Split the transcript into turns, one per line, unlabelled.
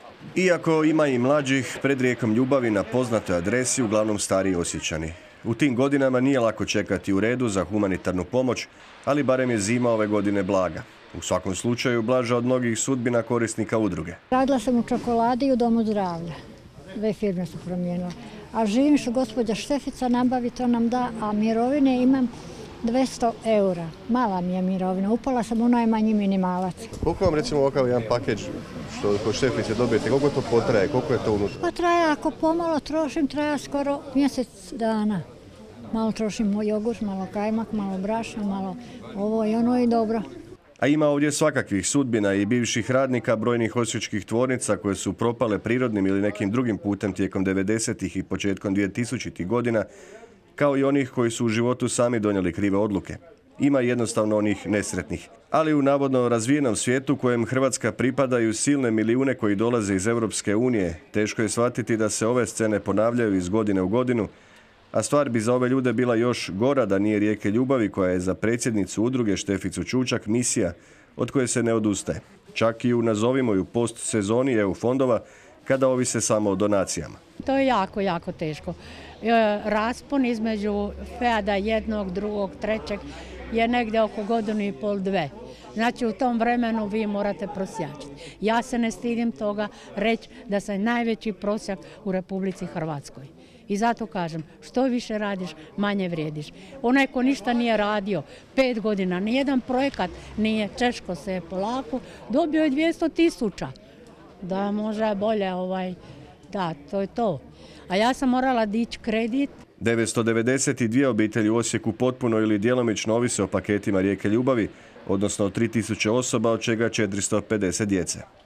Iako ima i mlađih, pred rijekom ljubavi na poznatoj adresi uglavnom stariji Osječani. U tim godinama nije lako čekati u redu za humanitarnu pomoć, ali barem je zima ove godine blaga. U svakom slučaju blaža od mnogih sudbina korisnika udruge.
Radila sam u čokoladi i u domu zdravlja. 2 firme su promijenila. A živim što gospođa Štefica nabavi, to nam da, a mirovine imam 200 eura. Mala mi je mirovina, upala sam u najmanji minimalac.
Koliko vam recimo ovakav jedan pakeđ što kod Štefice dobijete, koliko to potraje, koliko je to unutra?
Pa traje, ako pomalo trošim, traje skoro mjesec dana. Malo trošim jogurt, malo kajmak, malo brašna, malo ovo i ono i dobro.
A ima ovdje svakakvih sudbina i bivših radnika brojnih osječkih tvornica koje su propale prirodnim ili nekim drugim putem tijekom 90-ih i početkom 2000-ih godina, kao i onih koji su u životu sami donijeli krive odluke. Ima jednostavno onih nesretnih. Ali u navodno razvijenom svijetu kojem Hrvatska pripadaju silne milijune koji dolaze iz Europske unije, teško je shvatiti da se ove scene ponavljaju iz godine u godinu, a stvar bi za ove ljude bila još gora da nije rijeke ljubavi koja je za predsjednicu udruge Šteficu Čučak misija od koje se ne odustaje. Čak i u nazovimo ju post sezoni EU fondova kada ovise samo o donacijama.
To je jako, jako teško. Raspon između FEAD-a jednog, drugog, trećeg je negdje oko godinu i pol, 2. Znači u tom vremenu vi morate prosjačiti. Ja se ne stidim toga reći da sam najveći prosjak u Republici Hrvatskoj. I zato kažem, što više radiš, manje vrijediš. Onaj ko ništa nije radio 5 godina, nijedan projekat nije, češko se je polako, dobio je 200.000. Da može bolje, da, to je to. A ja sam morala dići kredit.
992 obitelji u Osijeku potpuno ili djelomično ovise o paketima rijeke ljubavi, odnosno 3000 osoba, od čega 450 djece.